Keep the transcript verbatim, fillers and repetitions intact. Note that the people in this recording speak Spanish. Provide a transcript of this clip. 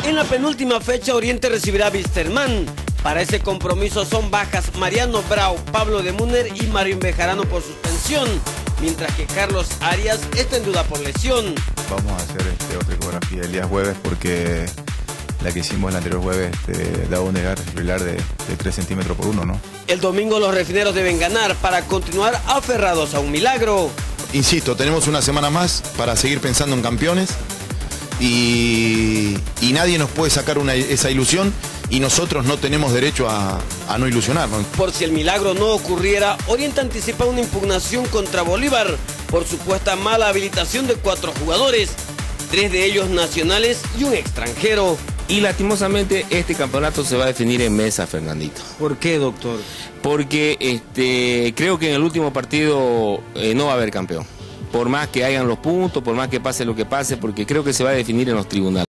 En la penúltima fecha, Oriente recibirá a Wilstermann. Para ese compromiso son bajas Mariano Brau, Pablo de Muner y Mario Bejarano por suspensión, mientras que Carlos Arias está en duda por lesión. Vamos a hacer este, otra ecografía el día jueves porque la que hicimos el anterior jueves este, daba un desfibrilar de, de tres centímetros por uno, ¿no? El domingo los refineros deben ganar para continuar aferrados a un milagro. Insisto, tenemos una semana más para seguir pensando en campeones y, y nadie nos puede sacar una, esa ilusión y nosotros no tenemos derecho a, a no ilusionarnos. Por si el milagro no ocurriera, Oriente anticipa una impugnación contra Bolívar por supuesta mala habilitación de cuatro jugadores, tres de ellos nacionales y un extranjero. Y lastimosamente este campeonato se va a definir en mesa, Fernandito. ¿Por qué, doctor? Porque este, creo que en el último partido eh, no va a haber campeón. Por más que hayan los puntos, por más que pase lo que pase, porque creo que se va a definir en los tribunales.